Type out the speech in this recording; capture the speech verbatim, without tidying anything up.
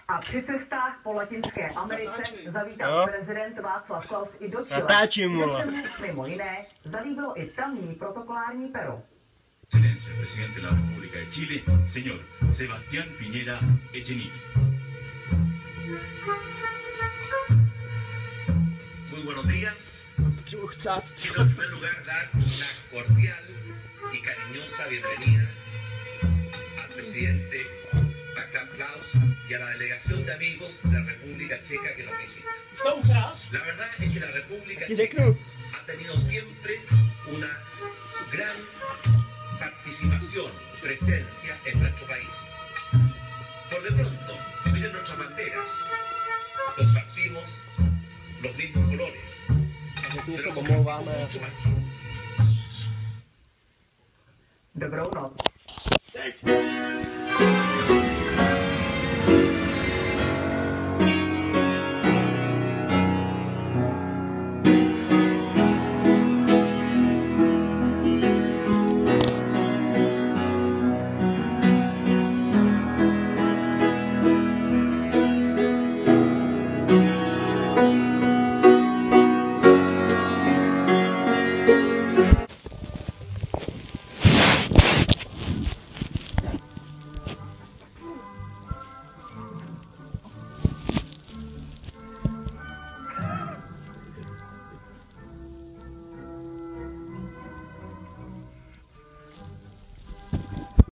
A při cestách po Latinské Americe zavítal no. prezident Václav Klaus i do Chile, Natáčím, kde se mu mimo jiné zalíbilo i tamní protokolární pero. Excelencia, presidente de la República de Chile, señor Sebastián Piñera Echenique. Muy buenos días. Budu chcát. Quiero en primer lugar dar una cordial y cariñosa bienvenida al presidente Václav Klaus y a la delegación de amigos de la República Checa que nos visita. La verdad es que la República Checa ha tenido siempre una gran participación, presencia en nuestro país. Por de pronto, miren nuestras banderas, compartimos los mismos colores, pero compartimos mucho más que eso. Dobrou noc. Teď.